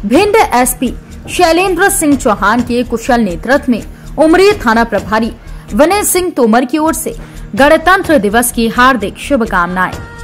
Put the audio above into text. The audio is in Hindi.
भिंड एसपी शैलेंद्र सिंह चौहान के कुशल नेतृत्व में उमरी थाना प्रभारी विनय सिंह तोमर की ओर से गणतंत्र दिवस की हार्दिक शुभकामनाएं।